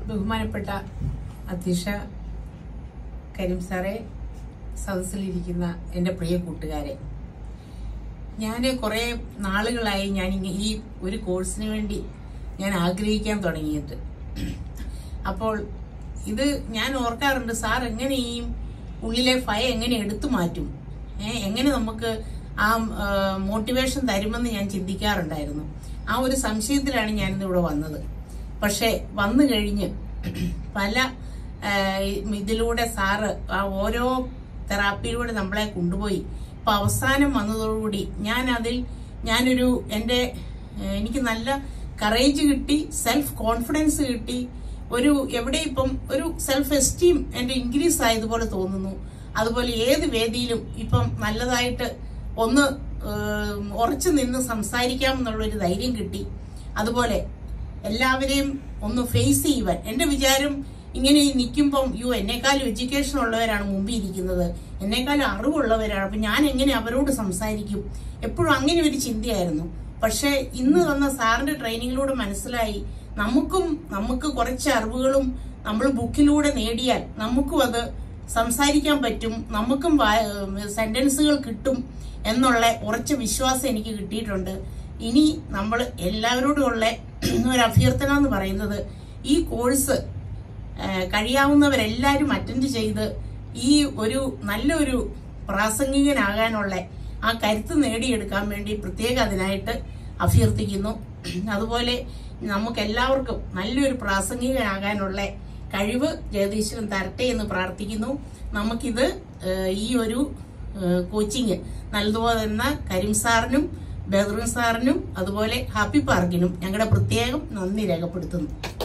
ബഹുമാനപ്പെട്ട അധ്യക്ഷ കരീം സാറെ, സദസ്സിലിരിക്കുന്ന എൻ്റെ പ്രിയ കൂട്ടുകാരെ, ഞാൻ കുറെ നാളുകളായി ഞാൻ ഈ ഒരു കോഴ്സിന് വേണ്ടി ഞാൻ ആഗ്രഹിക്കാൻ തുടങ്ങിയിട്ട്. അപ്പോൾ ഇത് ഞാൻ ഓർക്കാറുണ്ട്, സാർ എങ്ങനെ ഈ ഉള്ളിലെ ഭയം എങ്ങനെ എടുത്തു മാറ്റും, എങ്ങനെ നമുക്ക് ആ മോട്ടിവേഷൻ തരുമെന്ന് ഞാൻ ചിന്തിക്കാറുണ്ടായിരുന്നു. ആ ഒരു സംശയത്തിലാണ് ഞാനിന്നിവിടെ വന്നത്. പക്ഷെ വന്നു കഴിഞ്ഞ് പല ഇതിലൂടെ സാറ് ആ ഓരോ തെറാപ്പിയിലൂടെ നമ്മളെ കൊണ്ടുപോയി ഇപ്പൊ അവസാനം വന്നതോടുകൂടി എനിക്ക് നല്ല കറേജ് കിട്ടി, സെൽഫ് കോൺഫിഡൻസ് കിട്ടി, എവിടെ ഇപ്പം ഒരു സെൽഫ് എസ്റ്റീം എന്റെ ഇൻക്രീസ് ആയതുപോലെ തോന്നുന്നു. അതുപോലെ ഏത് വേദിയിലും ഇപ്പം നല്ലതായിട്ട് ഒന്ന് ഉറച്ചു നിന്ന് സംസാരിക്കാമെന്നുള്ളൊരു ധൈര്യം കിട്ടി. അതുപോലെ എല്ലാവരെയും ഒന്ന് ഫേസ് ചെയ്യുവാൻ എന്റെ വിചാരം, ഇങ്ങനെ നിൽക്കുമ്പം എന്നെക്കാളും എഡ്യൂക്കേഷൻ ഉള്ളവരാണ് മുമ്പിൽ ഇരിക്കുന്നത്, എന്നെക്കാളും അറിവുള്ളവരാണ്, അപ്പൊ ഞാൻ എങ്ങനെ അവരോട് സംസാരിക്കും, എപ്പോഴും അങ്ങനെ ഒരു ചിന്തയായിരുന്നു. പക്ഷെ ഇന്ന് വന്ന സാറിന്റെ ട്രെയിനിങ്ങിലൂടെ മനസ്സിലായി, നമുക്ക് കുറച്ച് അറിവുകളും നമ്മൾ ബുക്കിലൂടെ നേടിയാൽ നമുക്കും അത് സംസാരിക്കാൻ പറ്റും, നമുക്കും സെന്റൻസുകൾ കിട്ടും എന്നുള്ള ഉറച്ച വിശ്വാസം എനിക്ക് കിട്ടിയിട്ടുണ്ട്. ഇനി നമ്മൾ എല്ലാവരോടും ഉള്ള ഒരു അഭ്യർത്ഥന എന്ന് പറയുന്നത്, ഈ കോഴ്സ് കഴിയാവുന്നവരെല്ലാവരും അറ്റൻഡ് ചെയ്ത് ഈ നല്ലൊരു പ്രാസംഗികനാകാനുള്ള ആ കരുത്ത് നേടിയെടുക്കാൻ വേണ്ടി പ്രത്യേകം അതിനായിട്ട് അഭ്യർത്ഥിക്കുന്നു. അതുപോലെ നമുക്ക് എല്ലാവർക്കും നല്ലൊരു പ്രാസംഗികനാകാനുള്ള കഴിവ് ജഗദീശ്വരൻ തരട്ടെ എന്ന് പ്രാർത്ഥിക്കുന്നു. നമുക്കിത് ഈ ഒരു കോച്ചിങ് നല്ലതുപോലെ തന്നെ കരീം സാറിനും ബദറുൻ സാറിനും അതുപോലെ ഹാപ്പി പാർക്കിനും ഞങ്ങളുടെ പ്രത്യേകം നന്ദി രേഖപ്പെടുത്തുന്നു.